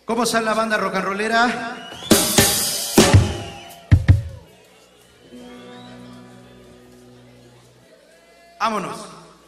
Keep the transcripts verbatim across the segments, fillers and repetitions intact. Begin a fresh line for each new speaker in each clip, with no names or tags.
¿Cómo está la banda rock and rollera? Vámonos.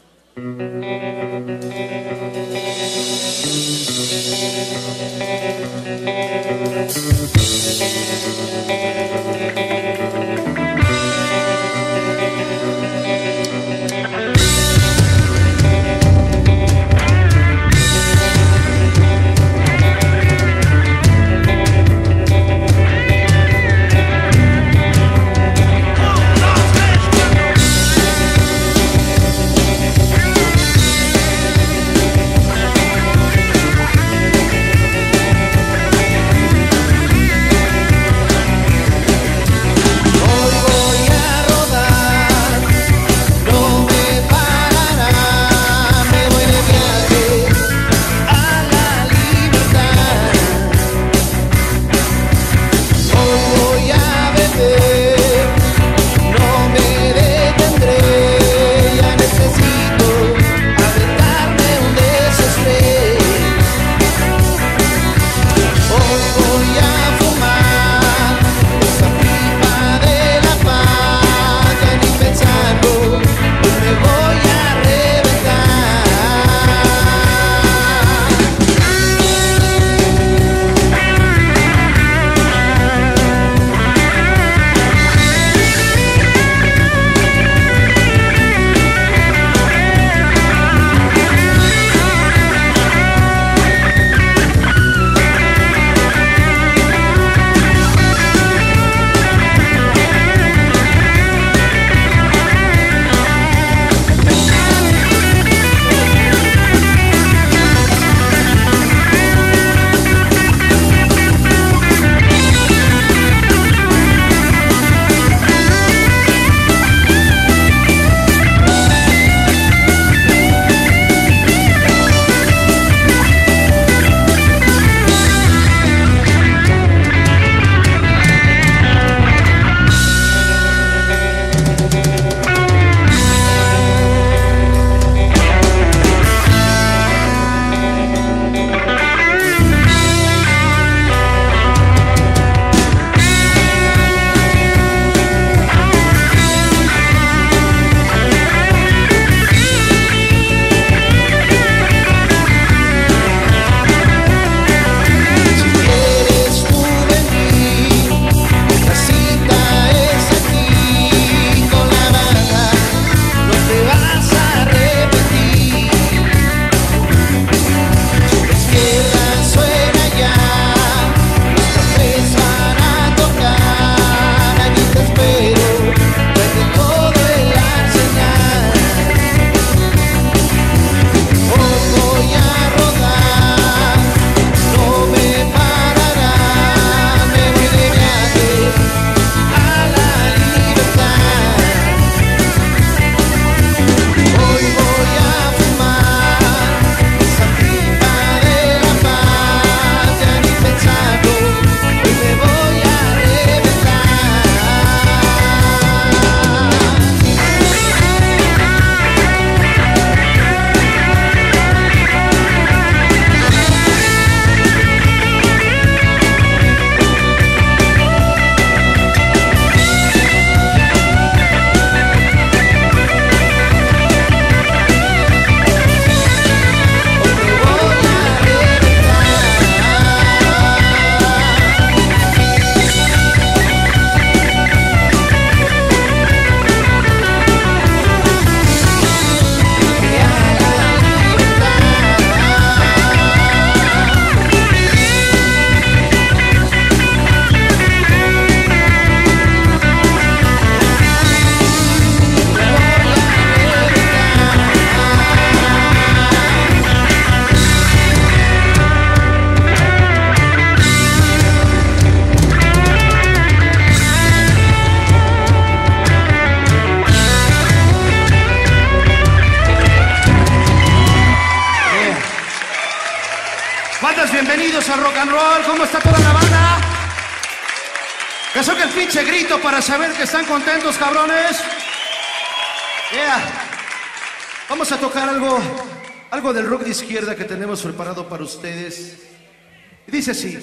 Bienvenidos al rock and roll. ¿Cómo está toda la banda? Que soy el pinche grito para saber que están contentos, cabrones. Yeah. Vamos a tocar algo, algo del rock de izquierda que tenemos preparado para ustedes. Y dice así.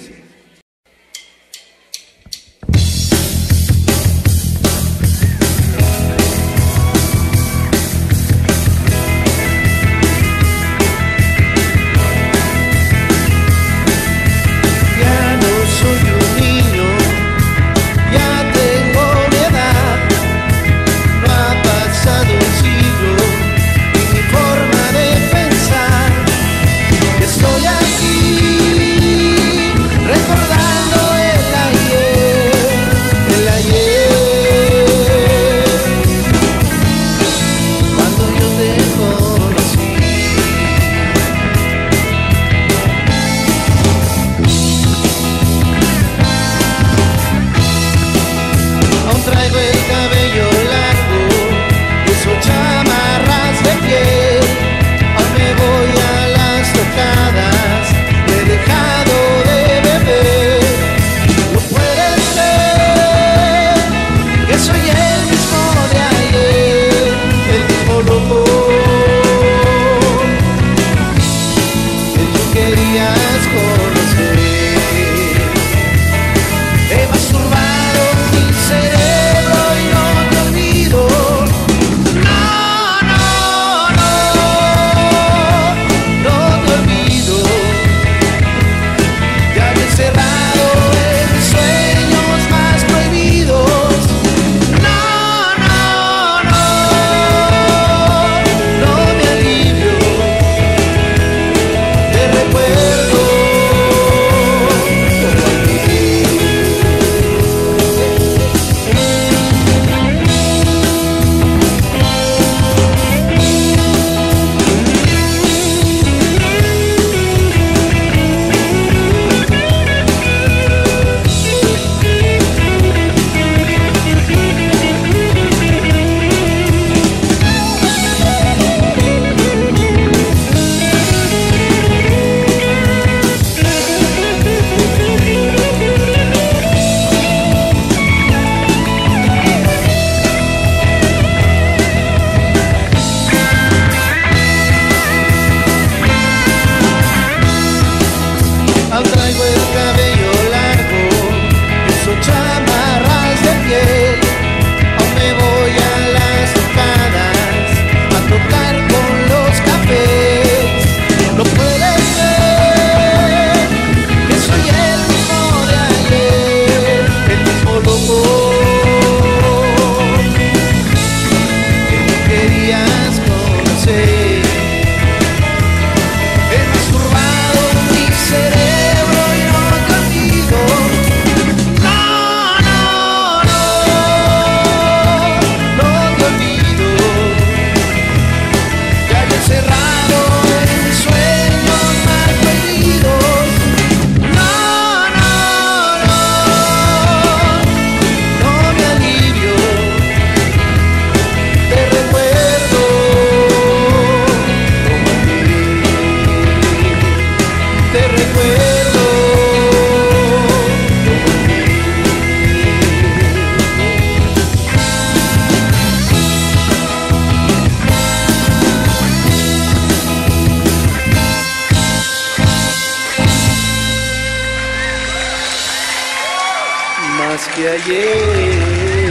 que ayer.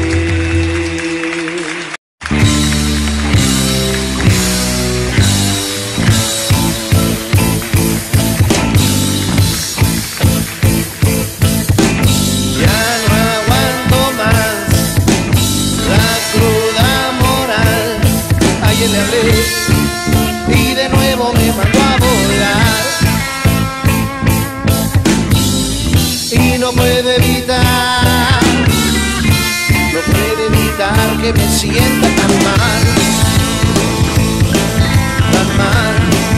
Y de nuevo me mandó a volar. Y no puede evitar, no puede evitar que me sienta tan mal, tan mal.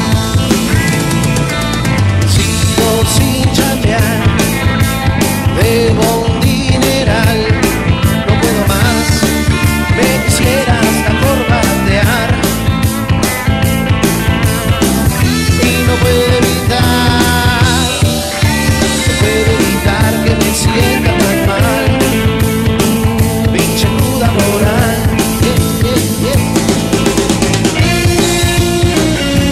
Sigo sin chambear, debo un dineral, no puedo más, me quisiera hasta corbatear. No puede evitar, no puede evitar que me sienta tan mal. Pinche cruda moral, yeah, yeah, yeah.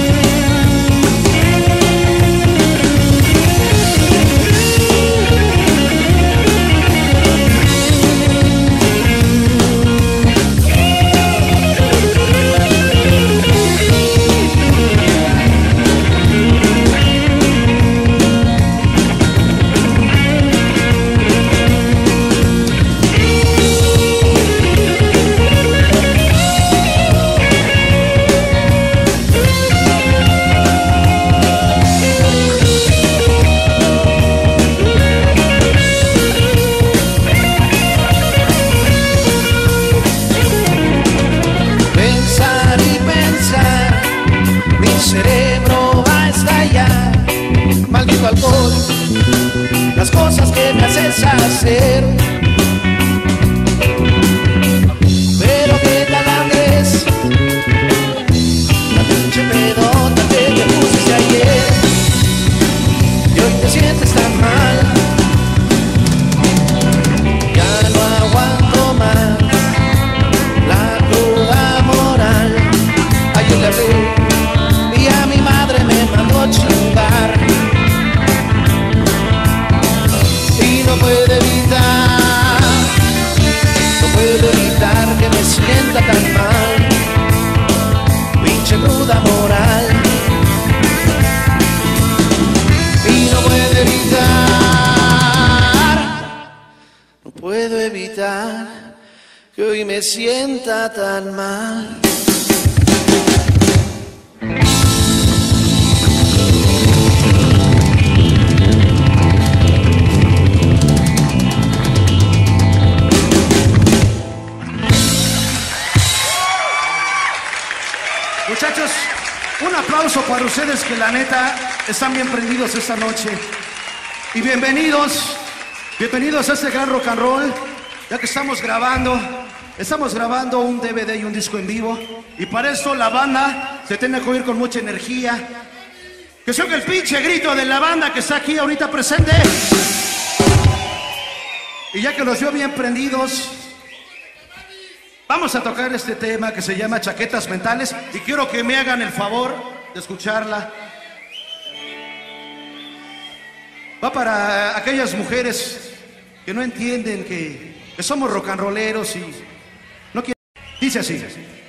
las cosas que me haces hacer. Pero qué tal Andrés, la pinche pedota que te pusiste ayer, y hoy te sientes tan mal. Ya no aguanto más la cruda moral. Ayer le hablé y a mi madre me mandó a chingar, y no puedo evitar, no puedo evitar que me sienta tan mal. Pinche cruda moral. Y no puedo evitar, no puedo evitar que hoy me sienta tan mal.
Muchachos, un aplauso para ustedes que la neta están bien prendidos esta noche. Y bienvenidos, bienvenidos a este gran rock and roll. Ya que estamos grabando, estamos grabando un D V D y un disco en vivo. Y para esto la banda se tiene que oír con mucha energía. Que se oiga el pinche grito de la banda que está aquí ahorita presente. Y ya que los veo bien prendidos, vamos a tocar este tema que se llama Chaquetas Mentales, y quiero que me hagan el favor de escucharla. Va para aquellas mujeres que no entienden que, que somos rock and rolleros y no quieren. Dice así.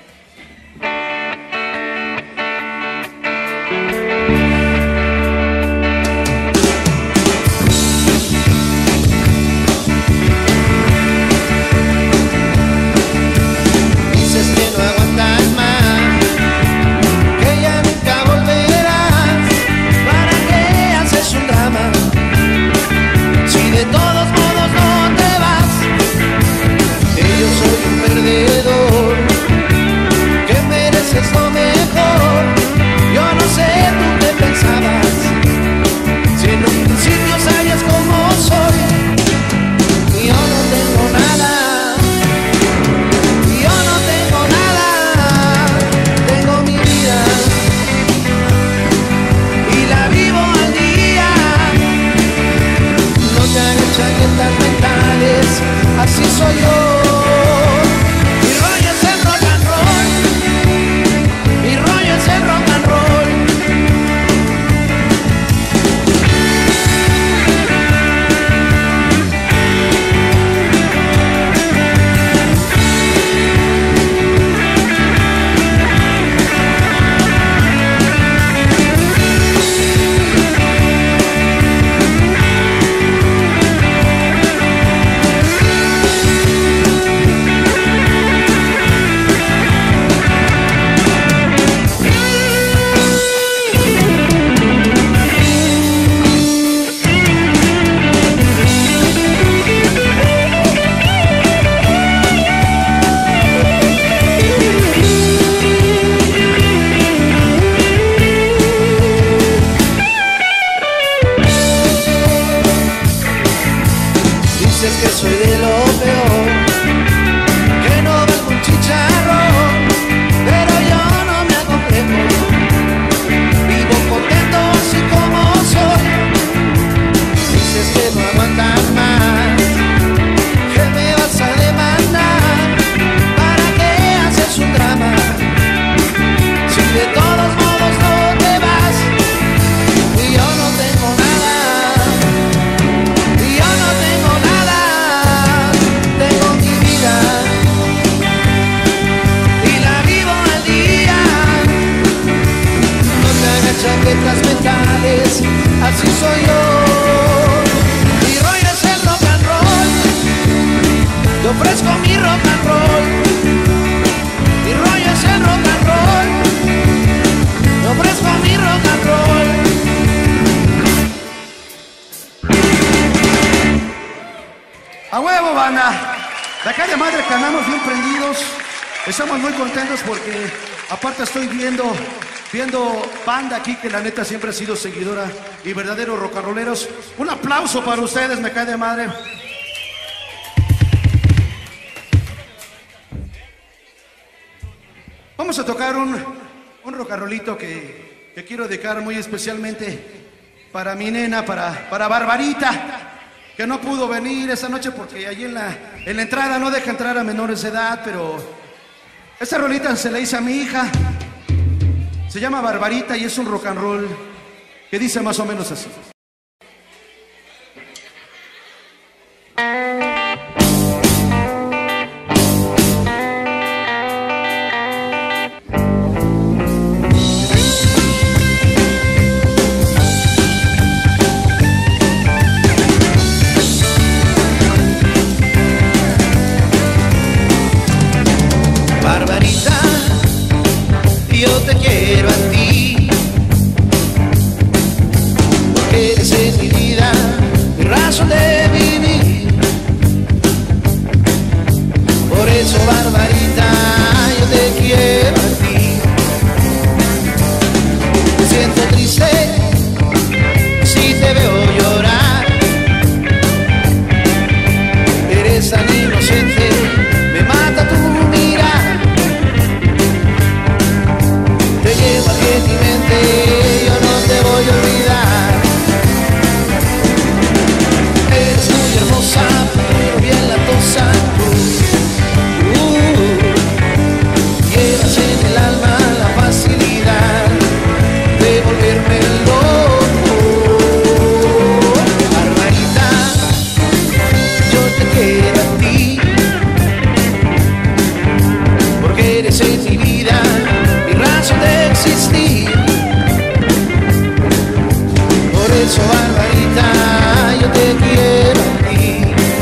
Así soy yo. Mi rollo es el rock and roll, mi rollo es el rock and roll. Que soy de lo peor, que no valgo un chicharrón, pero yo no me acomplejo, vivo contento así como soy. Dices que no aguantas más, que me vas a demandar, ¿para qué haces un drama? Si de todos modos no te vas, y yo no tengo nada. Chaquetas mentales, así soy yo. Mi rollo es el rock and roll, te ofrezco mi rock and roll. Mi rollo es el rock and roll, te ofrezco mi rock and roll.
¡A huevo, banda! De acá de madre que andamos bien prendidos. Estamos muy contentos porque aparte estoy viendo viendo banda aquí que la neta siempre ha sido seguidora y verdaderos rock and rolleros. Un aplauso para ustedes, me cae de madre. Vamos a tocar un, un rock and rollito que, que quiero dedicar muy especialmente para mi nena, para, para Barbarita, que no pudo venir esa noche porque allí en la, en la entrada no deja entrar a menores de edad, pero esta rolita se la hice a mi hija. Se llama Barbarita y es un rock and roll que dice más o menos así.
Barbarita, yo te quiero a ti, porque eres en mi vida mi razón de vivir. Por eso, Barbarita, yo te quiero a ti. Me siento triste si te veo llorar. Eres tan inocente, me mata tu mirar. Te llevo aquí en mi mente, yo no te voy a olvidar. Eres muy hermosa, pero bien latosa. Uh, llevas en el alma la facilidad de volverme loco. Barbarita, yo te quiero a ti, porque eres en mi vida mi razón de existir. Por eso, Barbarita, yo te quiero a ti.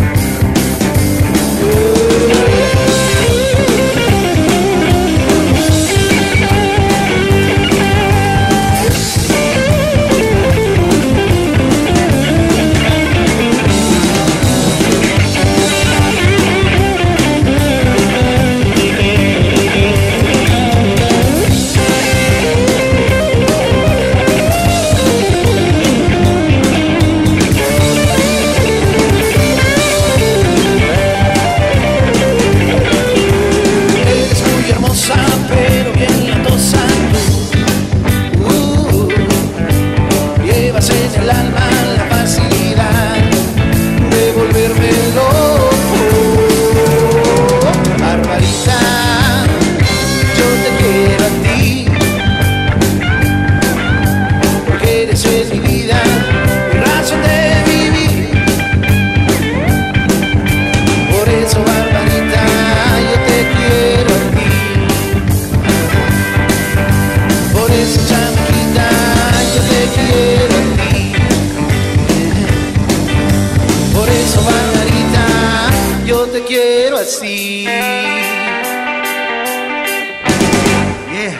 Así.
Yeah.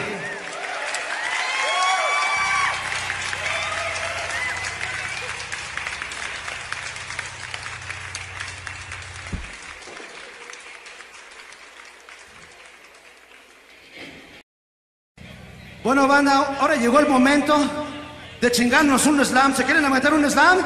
Bueno, banda, ahora llegó el momento de chingarnos un slam. ¿Se quieren aventar un slam?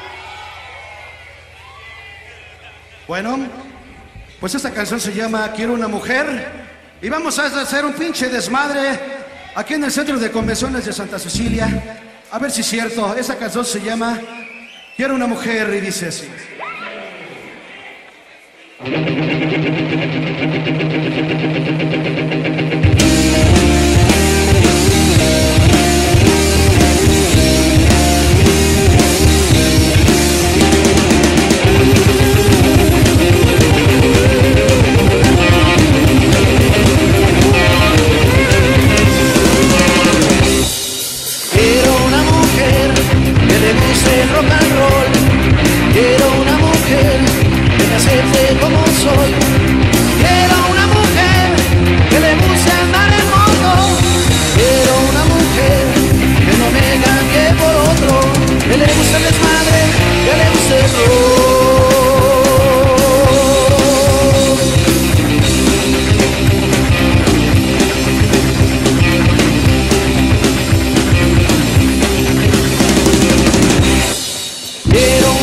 Bueno, pues esta canción se llama Quiero una mujer y vamos a hacer un pinche desmadre aquí en el Centro de Convenciones de Santa Cecilia. A ver si es cierto, esa canción se llama Quiero una mujer y dice así.
Rock and roll, quiero una mujer que me acepte como soy, quiero una mujer que le guste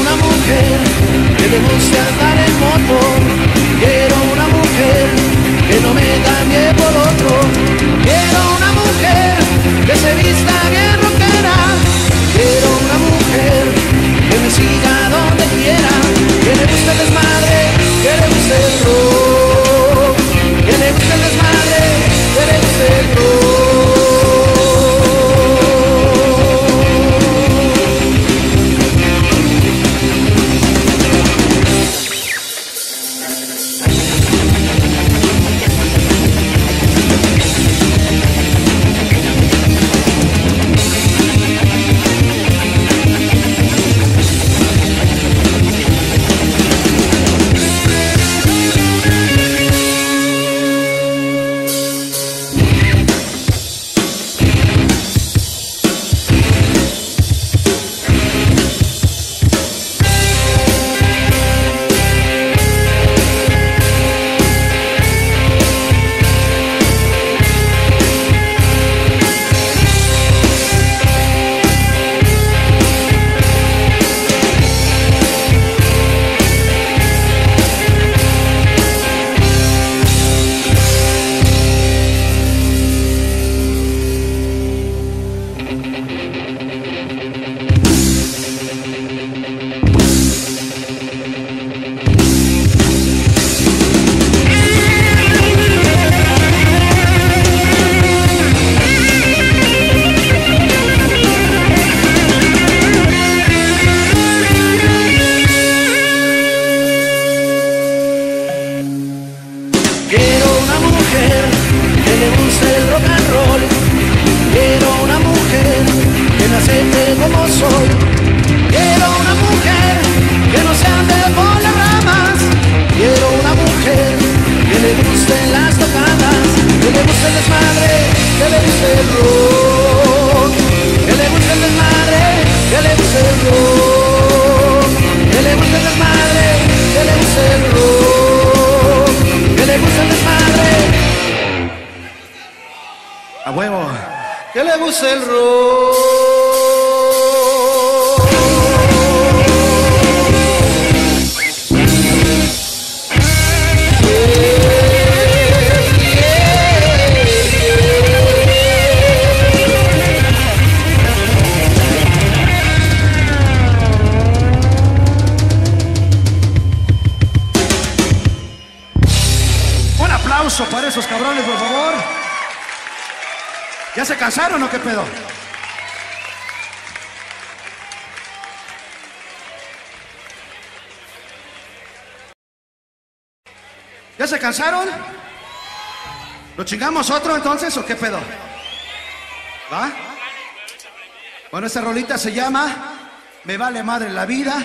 una mujer que le guste andar en moto. Quiero una mujer que no me cambie por otro. Quiero una mujer que se vista bien rockera. Quiero una mujer que me siga donde quiera. Que le guste el desmadre, que le guste el rock. Que le guste el desmadre, que le guste el rock. Que le guste el rock.
Un aplauso para esos cabrones, por favor. ¿Ya se cansaron o qué pedo? ¿Ya se cansaron? ¿Lo chingamos otro entonces o qué pedo? ¿Va? Bueno, esta rolita se llama Me vale madre la vida.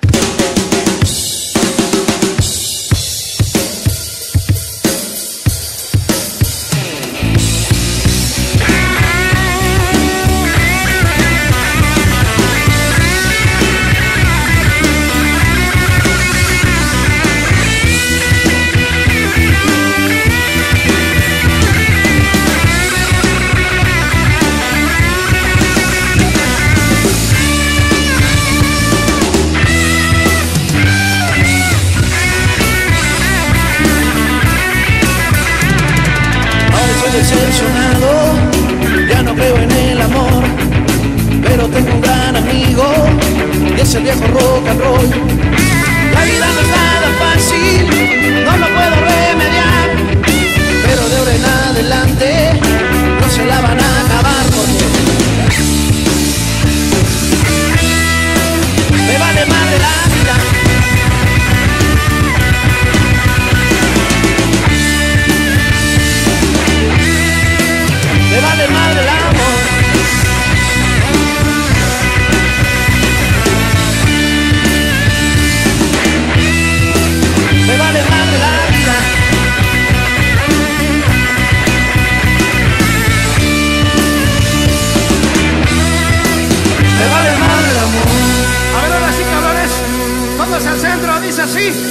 Decepcionado, ya no creo en el amor, pero tengo un gran amigo y es el viejo rock and roll. La vida no es nada fácil, no lo puedo remediar, pero de ahora en adelante no se la van a acabar porque me vale madre la vida. Me vale madre el amor. Me vale madre la vida. Me vale madre el amor.
A ver, ahora sí, cabrones. Todos al centro, dice así.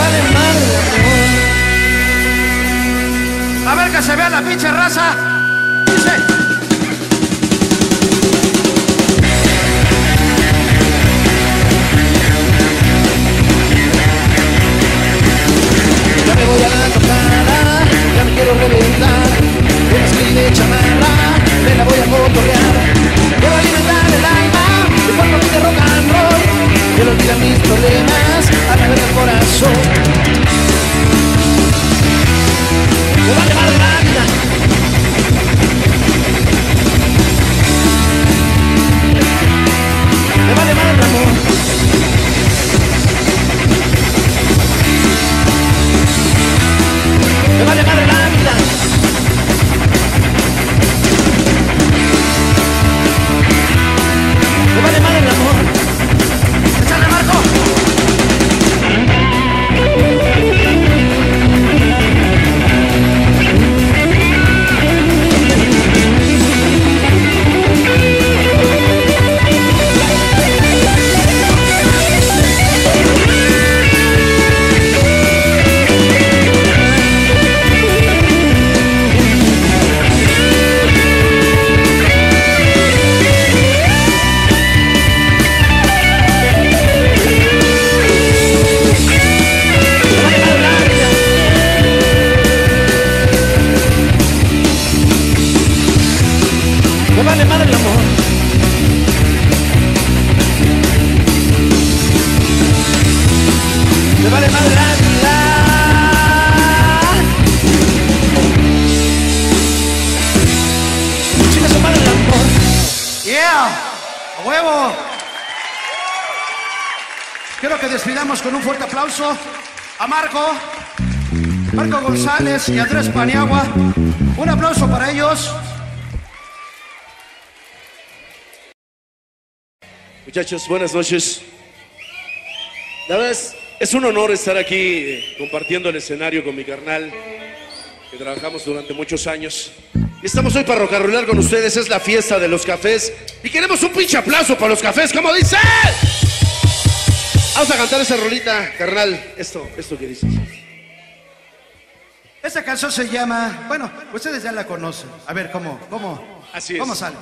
vale madre el amor.
A ver que se vea la pinche raza. Dice.
Ya me voy a la tocada, ya me quiero reventar. Una skin de chamarra, me la voy a cotorrear. Quiero alimentar el alma, mi cuerpo pide rock and roll. Quiero olvidar mis problemas, a través del corazón. Me vale madre la vida. Me vale madre el amor. Me vale madre la vida. Me vale madre el amor.
¡Échale, Marco!
Me vale madre el amor. Me vale madre la vida. Chinga su madre el amor.
¡Yeah! ¡A huevo! Quiero que despidamos con un fuerte aplauso a Marco, Marco González y Andrés Paniagua. Un aplauso para ellos.
Muchachos, buenas noches. La verdad es, es un honor estar aquí eh, compartiendo el escenario con mi carnal, que trabajamos durante muchos años. Y estamos hoy para rocarrolar con ustedes, es la fiesta de los cafés. Y queremos un pinche aplauso para los cafés, ¿cómo dice? Vamos a cantar esa rolita, carnal. Esto, esto que dices.
Esta canción se llama, bueno, ustedes ya la conocen. A ver, ¿cómo, cómo,
Así es.
cómo sale?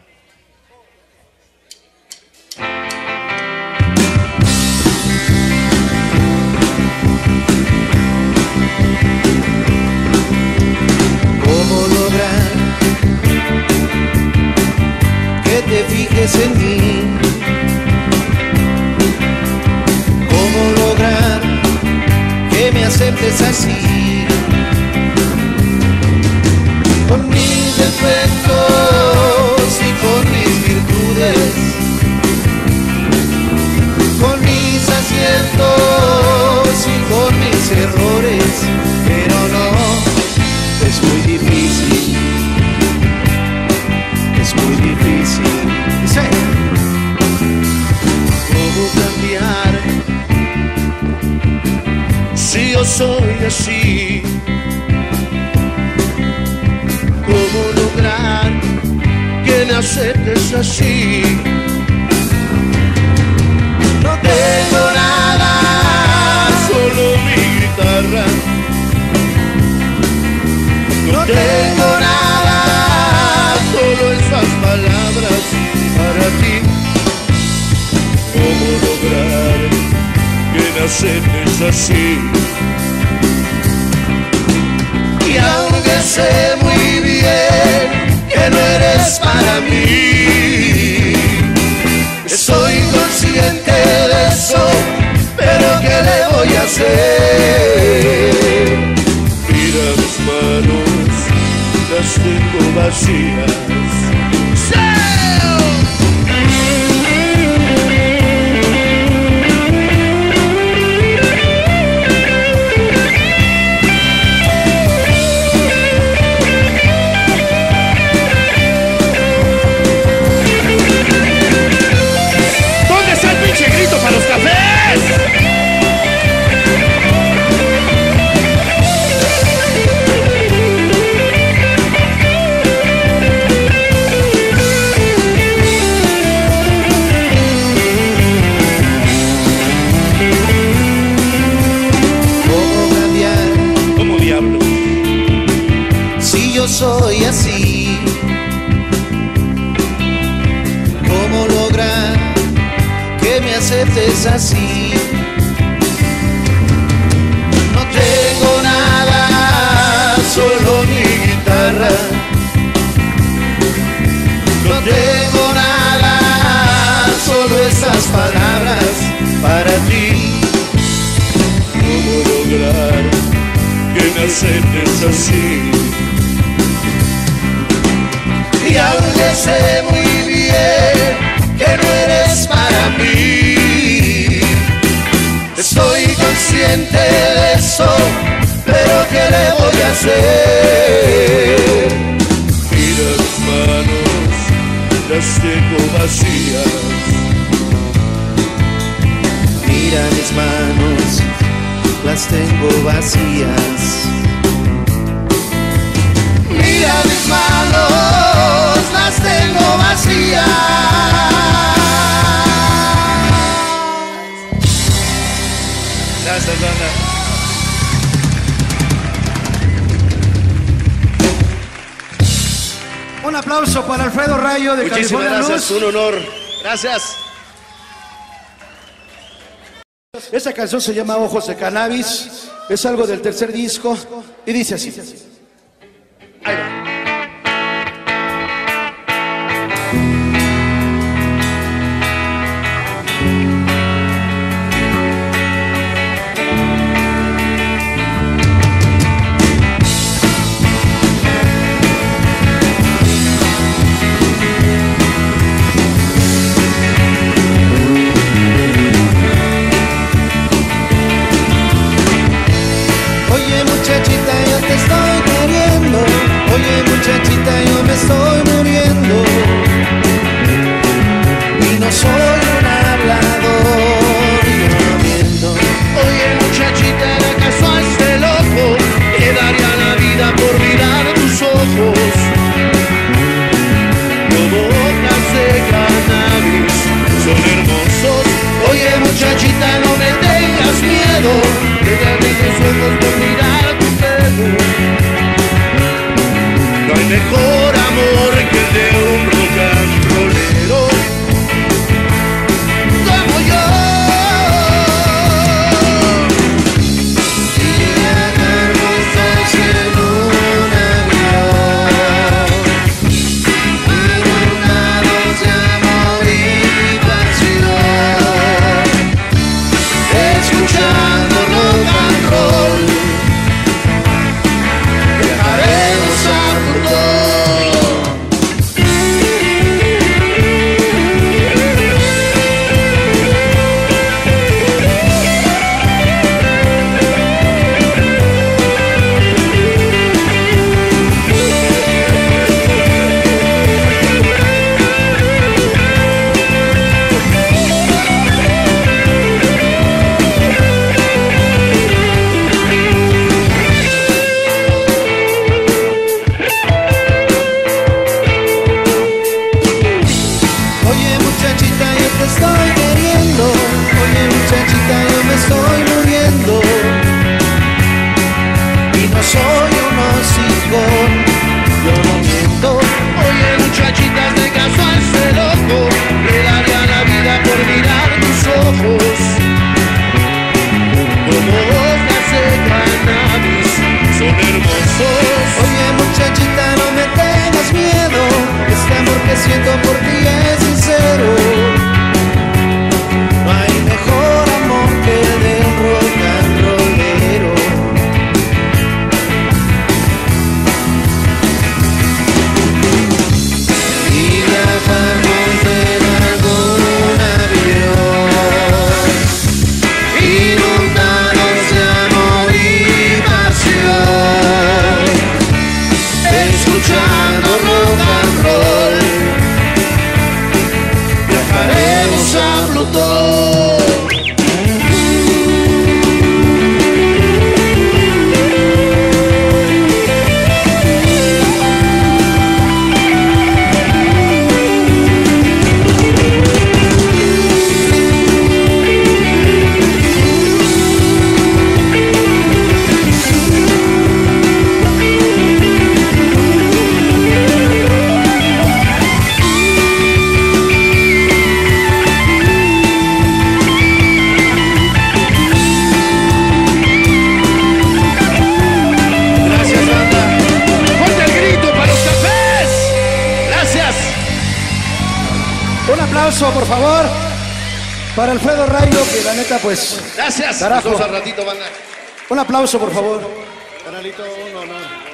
¿Cómo lograr que te fijes en mí? ¿Cómo lograr que me aceptes así? Con mis defectos y con mis virtudes, con mis aciertos y con mis errores, pero no, es muy difícil, es muy difícil.
Dice.
¿Cómo cambiar si yo soy así? ¿Cómo lograr que me aceptes así? No tengo nada, solo mi guitarra. No tengo nada, solo esas palabras para ti. ¿Cómo lograr que me aceptes así? Y aunque sé muy bien que no eres para mí, soy consciente de eso, pero ¿qué le voy a hacer? Mira mis manos, las tengo vacías.
¿Dónde está el pinche grito para los cafés?
soy así. ¿Cómo lograr que me aceptes así? No tengo nada, solo mi guitarra. No tengo nada, solo esas palabras para ti.
¿Cómo lograr que me aceptes así?
Y aunque sé muy bien que no eres para mí, estoy consciente de eso, pero ¿qué le voy a hacer?
Mira mis manos, las tengo vacías.
Mira mis manos, las tengo vacías. Mira mis manos, las tengo vacías.
Gracias, banda.
Un aplauso para Alfredo Rayo de
Muchísimas
California
gracias,
Blues.
un honor. Gracias.
Esa canción se llama Ojos de Cannabis, es algo del tercer disco y dice así.
Ahí va.
Oye muchachita, yo te estoy queriendo. Oye muchachita, yo me estoy muriendo. Y no soy un hablador, yo no miento.
Oye muchachita, ¿acaso a este loco le daría la vida por mirar tus ojos? Como hojas de cannabis, son hermosos.
Oye muchachita, no me tengas miedo.
Déjame tus ojos por mirar tu pelo. No hay mejor amor que el de un rock and rollero como yo.
Si viajamos en un avión, inundados de amor y pasión, escuchando rock and roll, viajaremos a tu
Gracias.
Un aplauso, por favor, para Alfredo Rayo, que la neta, pues...
Gracias.
Carajo.
Nos vemos al ratito, banda.
Un aplauso, por favor.
Canalito uno, no.